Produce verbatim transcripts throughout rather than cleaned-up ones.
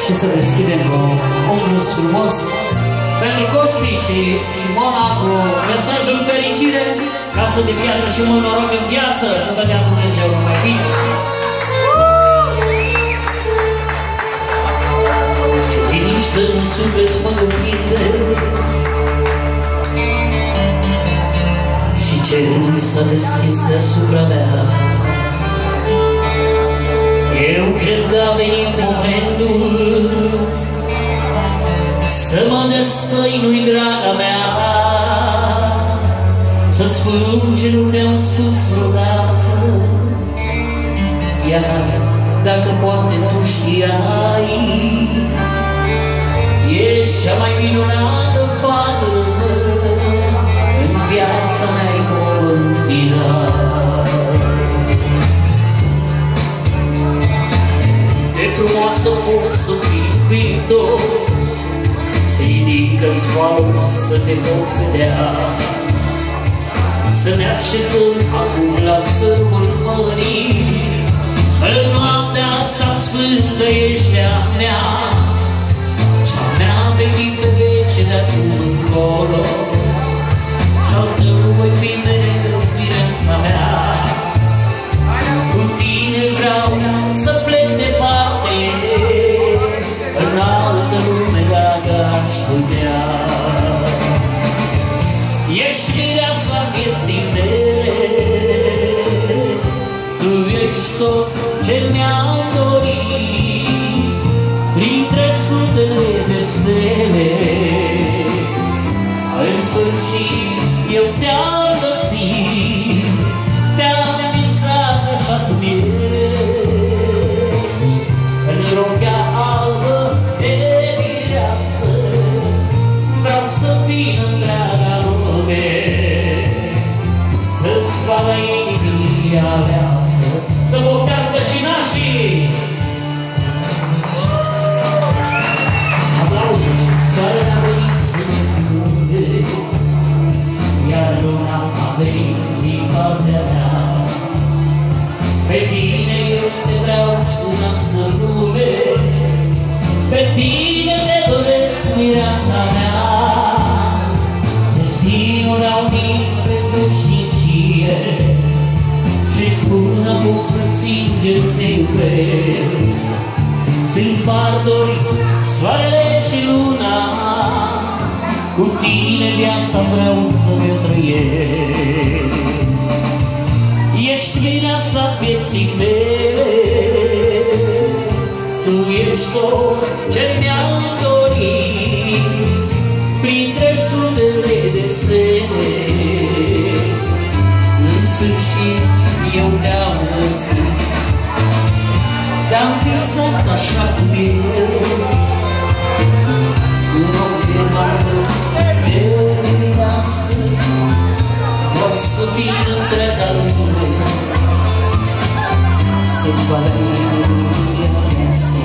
și să deschidem cu un gust frumos pentru Costi și Simona cu mesajul fericire ca să deviadă și mult noroc în viață, să vă dea Dumnezeu mai bine. Ce liniște în suflet mă cuprinde și cerul s-a deschis deasupra mea. Eu cred că a venit momentul să mă destăinui, draga mea, să spun ce nu ți-am spus vreodată. Iar dacă poate tu știai, ești cea mai minunată fată în viața mea întâlnit. De frumoasă pot să fii iubitor, ridică-ți valul să te pot vedea, să ne așezăm acum la țărmul mării. În noaptea asta sfântă ești a mea, cea mea pe timp de vece de acum încolo, și-al tău voi fi mereu viața mea. Cu tine vreau să plec departe, în altă lume dacă aș putea. Ești mireasa vieții mele, tu ești tot ce mi-am dorit, printre sutele de stele. În sfârșit eu te-am găsit, te-am visat așa cum ești, în rochea albă de mireasă. Vreau să vin întreaga lume, să-ți vală inimii aleasă, să poftească și nașii. Aplauze! Soarele a venit să ne flume, iar luna a venit din partea mea. Pe tine eu te vreau în asta lume, pe tine te doresc, mireasa mea. Destinul dau nimic pe veșnicie și spun acum sincer te iubesc. Sunt martori soarele și luna, cu tine viața vreau să mi-o trăiesc. Ești mireasa vieții mele, tu ești tot ce mi-am dorit, printre sutele de stele. În sfârșit eu te-am găsit, te-am visat așa cum ești, cu roche albă de mireasă. Vreau să vin întreaga lume, să-mi vală inimii alease.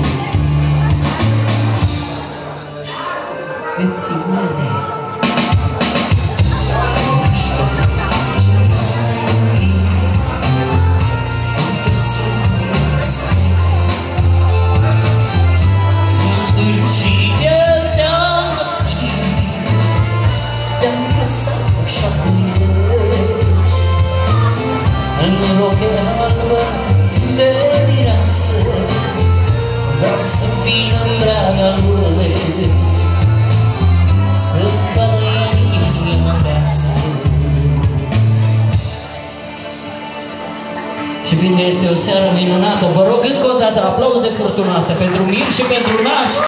Vieții mele, în rochea albă de mireasă. Vreau să vin întreaga lume, să-ți vală inima aleasă. Și fiindcă este o seară minunată, vă rog încă o dată aplauze furtunoase pentru Mir și pentru Naș.